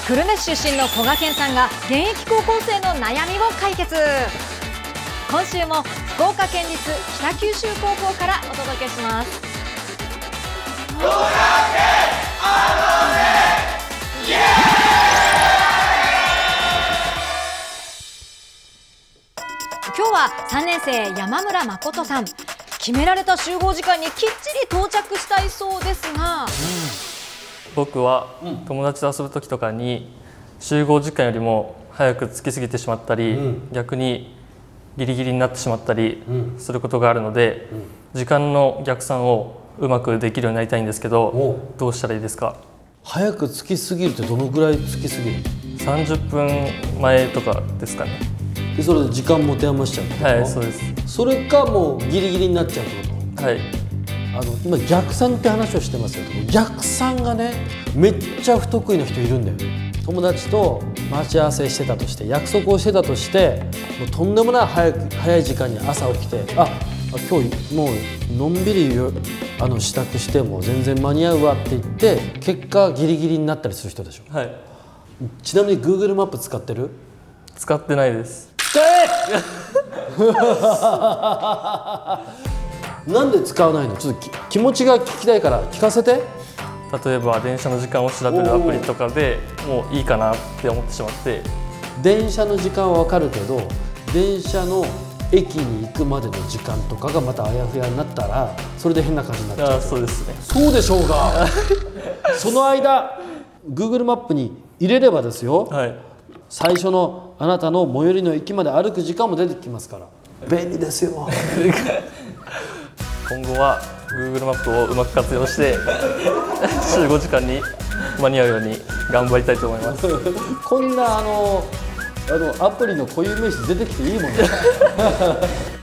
久留米市出身の古賀健さんが現役高校生の悩みを解決。今週も福岡県立北九州高校からお届けします。今日は3年生山村誠さん、決められた集合時間にきっちり到着したいそうですが、 僕は友達と遊ぶ時とかに集合時間よりも早く着きすぎてしまったり、逆にギリギリになってしまったりすることがあるので、時間の逆算をうまくできるようになりたいんですけど、どうしたらいいですか？ 早く着きすぎるってどのぐらい着きすぎる ？30分前とかですかね。 でそれで時間持て余しちゃうってこと？ はい、そうです。 それかもうギリギリになっちゃうってこと？ はい。 今逆算って話をしてますよ。逆算がねめっちゃ不得意な人いるんだよね。友達と待ち合わせしてたとして、約束をしてたとして、もうとんでもない早い時間に朝起きて、今日もうのんびり支度しても全然間に合うわって言って結果ギリギリになったりする人でしょ。 はい。 ちなみに Google マップ使ってる？ 使ってないです。 使えなんで使わないの？ちょっと気持ちが聞きたいから聞かせて。 例えば電車の時間を調べるアプリとかでもういいかなって思ってしまって。 電車の時間は分かるけど、電車の駅に行くまでの時間とかがまたあやふやになったらそれで変な感じになっちゃう。 そうですね。 そうでしょうがその間 Google マップに入れればですよ、 はい、 最初のあなたの最寄りの駅まで歩く時間も出てきますから便利ですよ今後は Google マップをうまく活用して集合時間に間に合うように頑張りたいと思いますこんなアプリの固有名詞出てきていいもんね